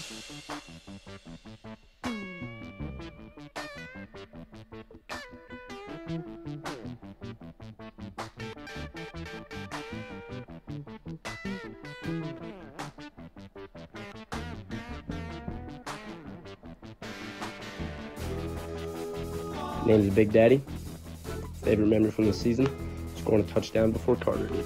Name is Big Daddy. Favorite memory from the season, scoring a touchdown before Carter did.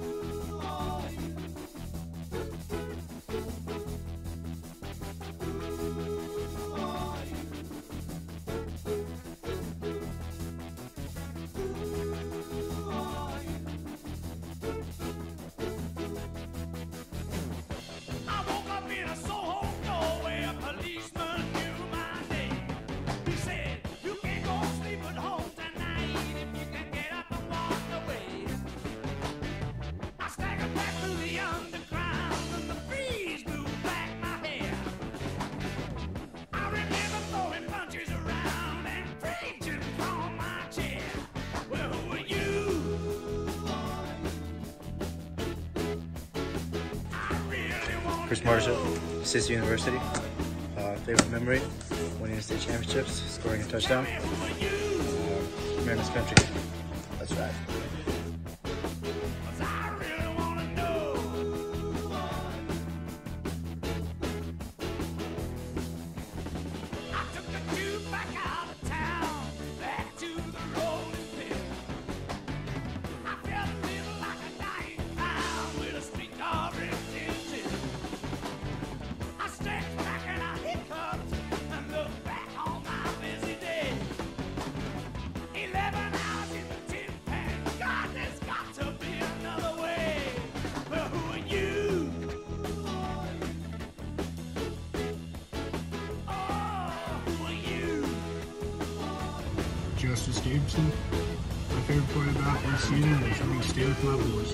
Chris Marshall, Sissi University. Favorite memory, winning the state championships, scoring a touchdown. Maryland's country. That's right. Justice Gibson. My favorite part about this season is I'm going to stay with my boys.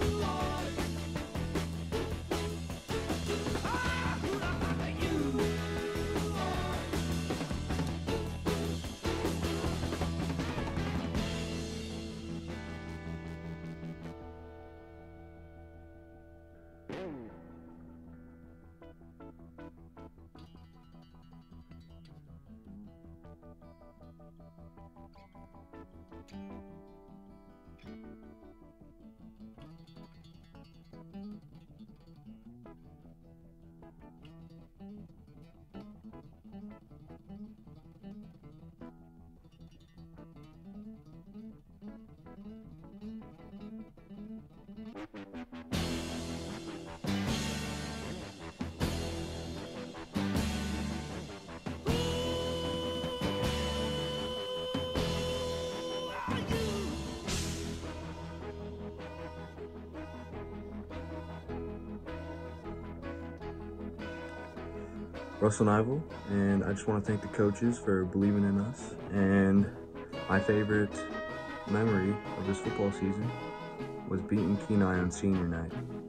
Russell Nivel, and I just want to thank the coaches for believing in us. And my favorite memory of this football season was beating Kenai on senior night.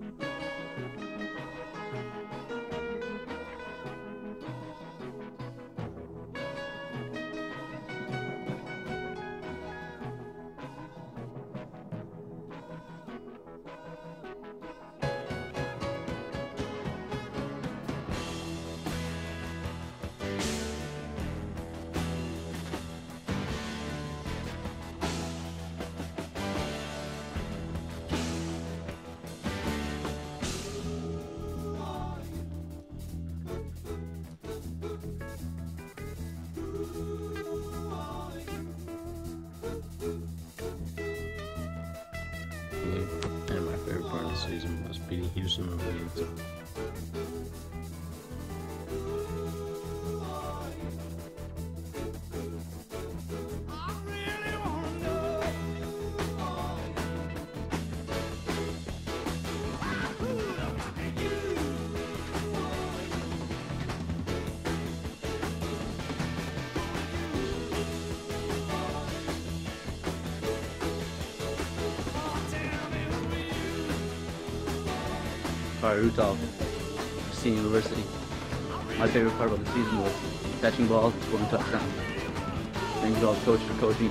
And my favorite part of the season was beating Houston over Utah. Carter Utah, Senior University. My favorite part about the season was catching balls, scoring touchdowns. Thanks to all the coaches for coaching.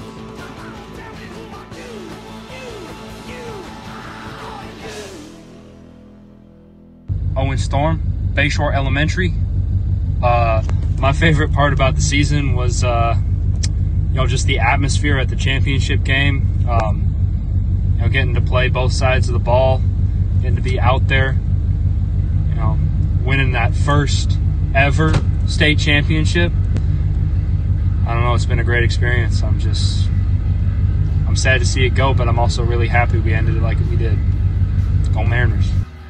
Owen Storm, Bayshore Elementary. My favorite part about the season was, just the atmosphere at the championship game. Getting to play both sides of the ball, getting to be out there, winning that first ever state championship. I don't know, it's been a great experience. I'm sad to see it go, but I'm also really happy we ended it like we did. Go Mariners.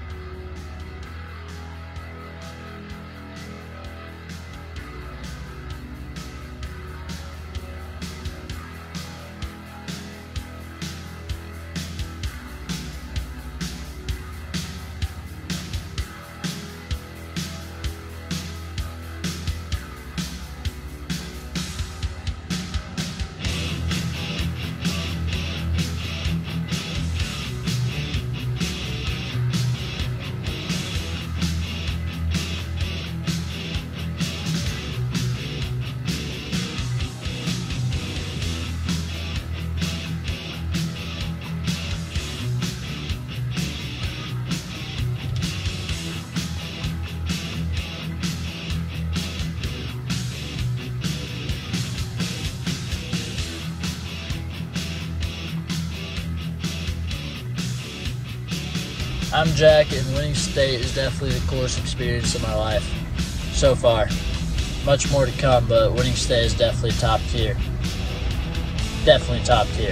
I'm Jack, and winning state is definitely the coolest experience of my life so far. Much more to come, but winning state is definitely top tier. Definitely top tier.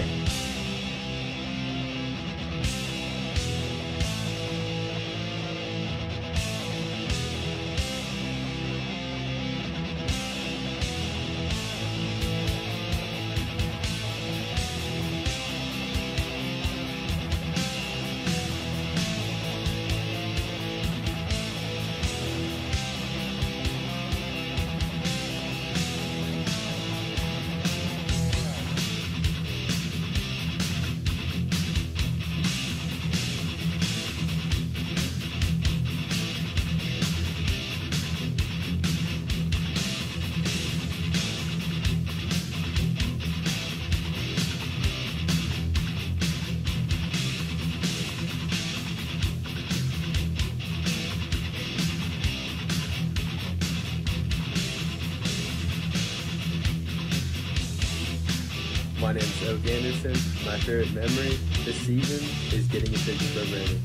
My name's Oak Anderson. My favorite memory this season is getting a ticket for Brandon.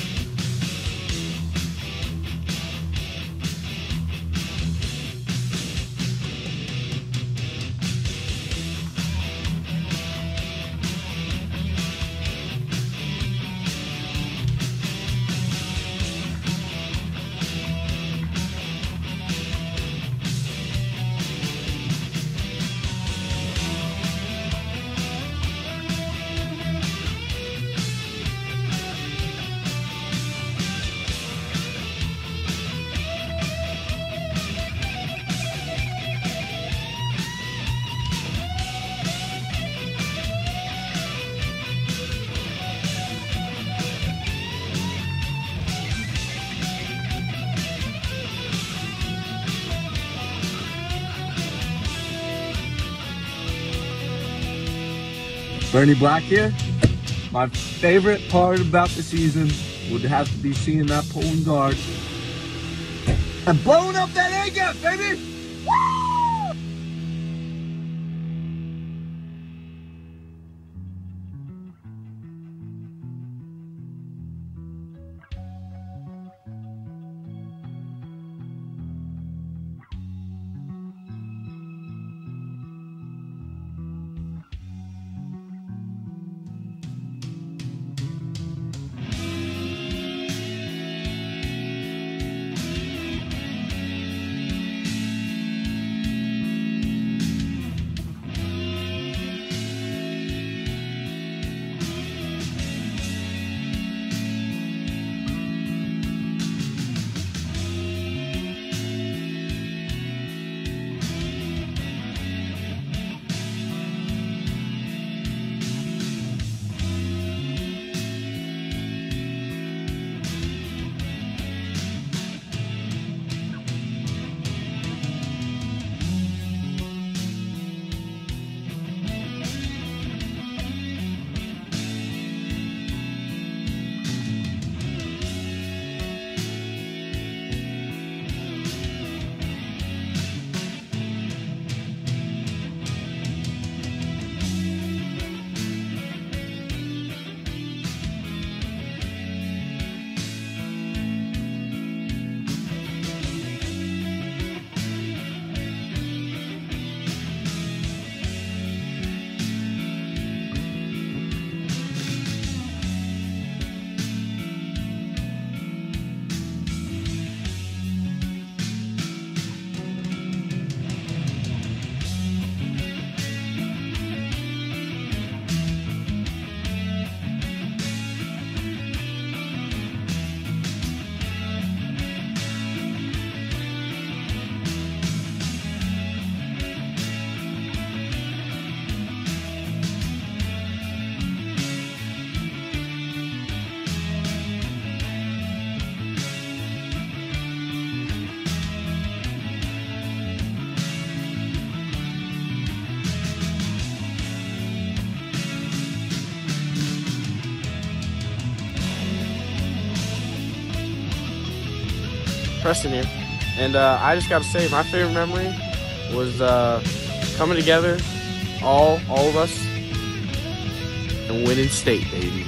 Bernie Black here. My favorite part about the season would have to be seeing that pulling guard and blowing up that A gap, baby! Woo! Preston here. And I just got to say, my favorite memory was coming together, all of us, and winning state, baby.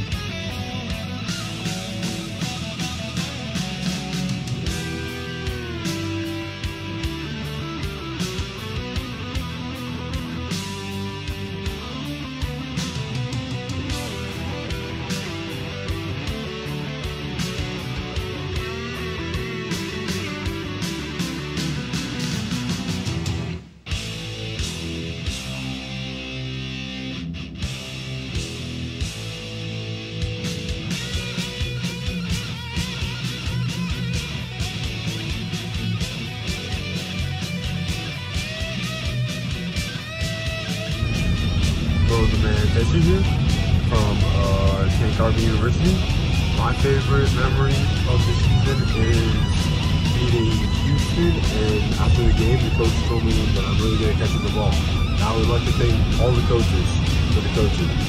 The man Tessie here from St. Carbon University. My favorite memory of the season is beating Houston, and after the game the coach told me that I'm really good at catching the ball. And I would like to thank all the coaches for the coaching.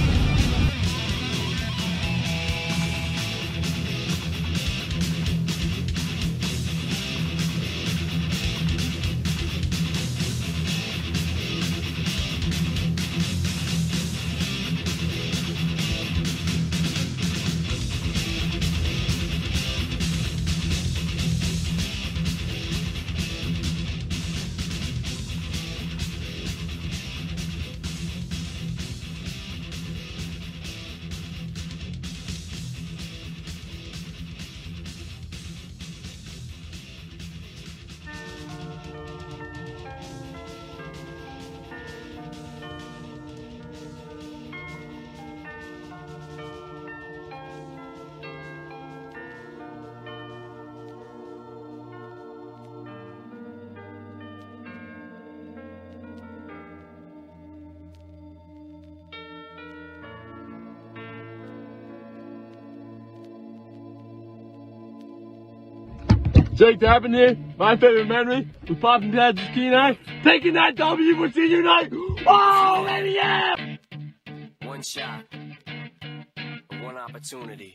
Jake Tappan here. My favorite memory was popping pads with Kenai, taking that W for senior night. Oh, baby, yeah! One shot, one opportunity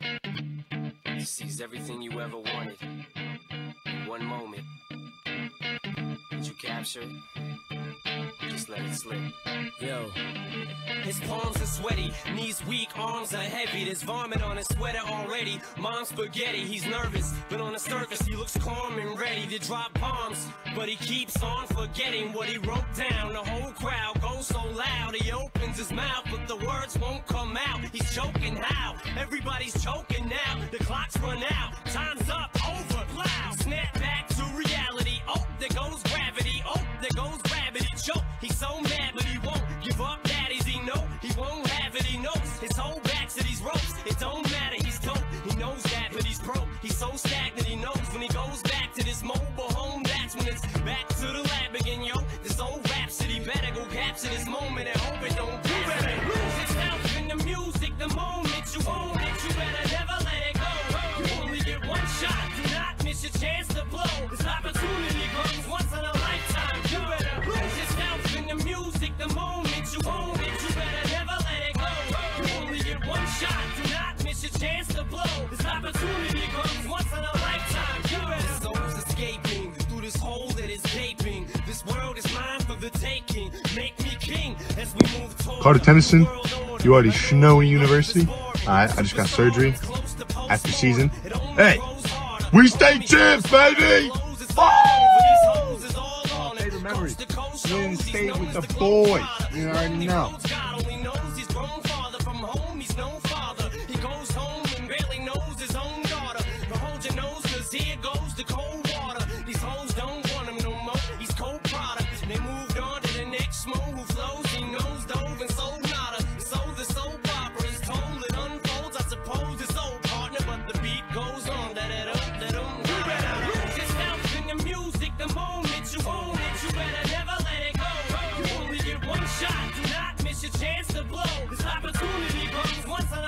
to seize everything you ever wanted. One moment, did you capture it? Just let it slip. Yo. His palms are sweaty, knees weak, arms are heavy. There's vomit on his sweater already. Mom's spaghetti, he's nervous, but on the surface he looks calm and ready to drop bombs. But he keeps on forgetting what he wrote down. The whole crowd goes so loud, he opens his mouth, but the words won't come out. He's choking how? Everybody's choking now. The clock's run out, time's up, over, loud. Snap back to reality. Oh, there goes gravity. Oh, there goes gravity. Choke, he's so mad, but he won't give up. Daddies, he know he won't have it. He knows his whole back to these ropes. It don't matter, he's dope. He knows that, but he's broke. He's so stagnant, he knows when he goes back to this mobile home. That's when it's back to the lab again, yo. This old rhapsody better go capture this moment and hope it don't do better. Lose itself in the music, the moment you own it. You better never let it go. You only get one shot. Do not miss your chance to blow. This opportunity comes once in a lifetime. You better lose yourself in the music, the moment you own it. You better never let it go. You only get one shot. Do not miss your chance to blow. This opportunity comes once in a lifetime. You better. This soul's escaping through this hole that is gaping. This world is mine for the taking. Make me king as we move toward. Carter Tennyson, you already know in university. I just got surgery after season. Hey, we stay champs, baby! Oh! Favorite memories. Winning state with the boys. You already know. Here goes the cold water. These hoes don't want him no more. He's cold product. They moved on to the next smooth who flows. He knows dove and sold nada. So the soap opera is told. It unfolds. I suppose it's old partner, but the beat goes on. You better lose yourself in the music. The moment you own it, you better never let it go. You only get one shot. Do not miss your chance to blow. This opportunity comes once in a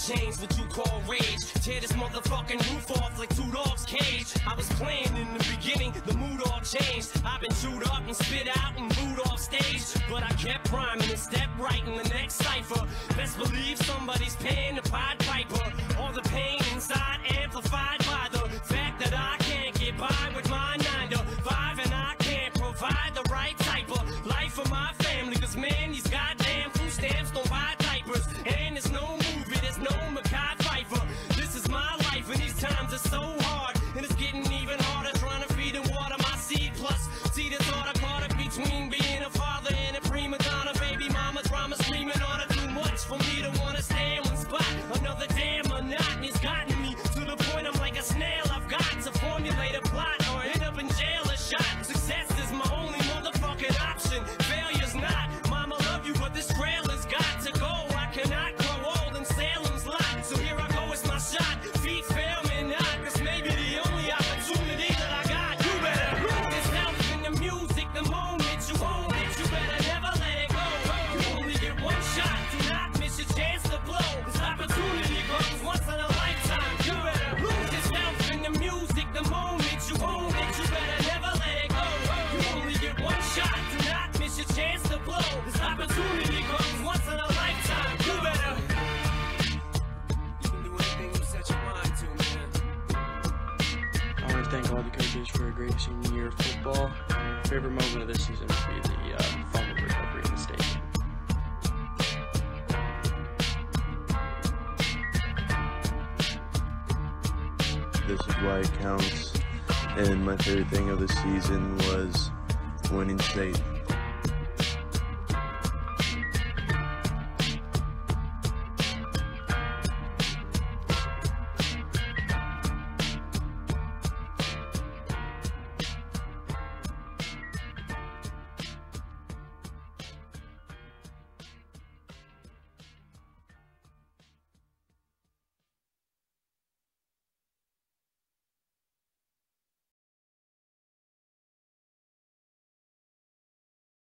change what you call rage. Tear this motherfucking roof off like two dogs' cage. I was playing in the beginning, the mood all changed. I've been chewed up and spit out and booed off stage, but I kept rhyming and stepped right in the next cipher. Best believe somebody's paying the Pied Piper. All the pain inside amplified by the fact that I can't get by with my 9 to 5, and I can't provide the right type of life for my family. Cause man, these goddamn food stamps don't buy diapers, and there's no movie, there's no Mekhi Phifer. This is my life, and these times are so hard, and it's getting even harder trying to feed and water my seed. Plus, see the thought I caught up between being a father and a prima donna. Baby mama drama screaming on her too much for me to wanna stay in one spot. Another damn monotony's gotten me to the point I'm like a snail. I've got to formulate a plot or end up in jail or shot. Success is my only motherfucking option. Failure's not. Mama love you, but this trailer's got to go. I cannot grow old in Salem's Lot, so here I go, it's my shot. Feet fail me not, cause maybe the only opportunity that I got. You better lose yourself in the music the moment you own it. You better never let it go. You only get one shot, do not miss your chance to blow. This opportunity comes once in a lifetime. You better lose yourself in the music the moment you own it. You better never let it go. You only get one shot, do not miss your chance to blow. This opportunity comes once in a lifetime. You better. You can do anything you set your mind to, man. I want to thank all the coaches for a great senior year of football. Favorite moment of this season would be the fumble recovery in the state game. This is why it counts, and my favorite thing of the season was winning state.